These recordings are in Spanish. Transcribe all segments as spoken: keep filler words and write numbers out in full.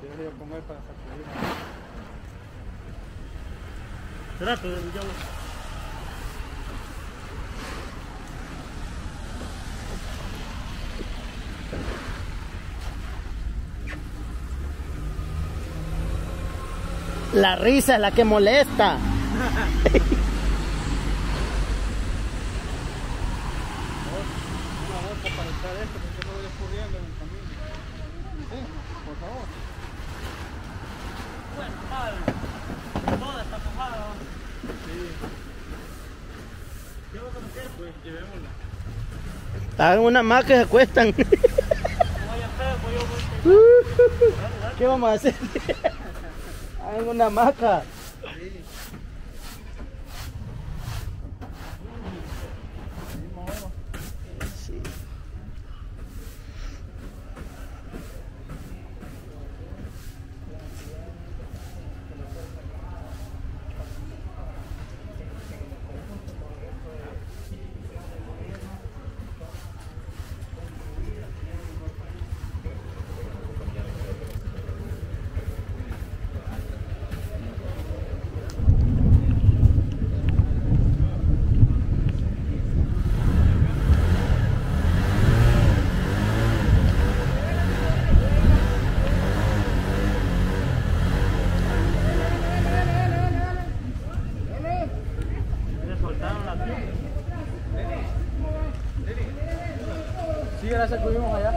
voy a comer para sacudir. Trato de yo. La risa es la que molesta. Una bolsa para echar esto, porque no voy escurriendo en el camino. Sí, por favor. Bueno, mal. Toda está mojada. Sí. ¿Qué vas a hacer? Pues llevémosla. Hagan una más que se cuestan. No vaya feo, pues yo voy a... ¿Qué vamos a hacer? Hagan una hamaca. Sí. Sí. Le soltaron la piel. Sí, ahora sacudimos allá.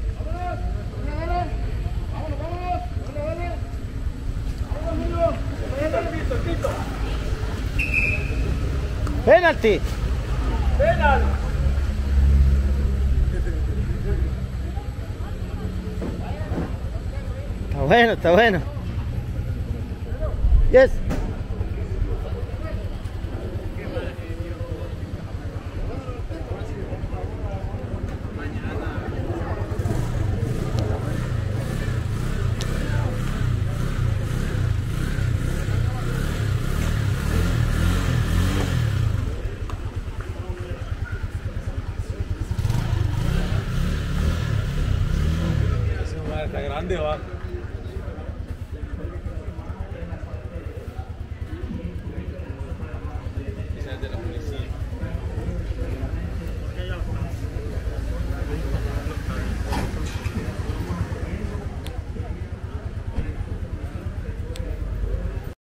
Penalti. ¡Penal! Está bueno, está bueno. Yes. Está grande, va.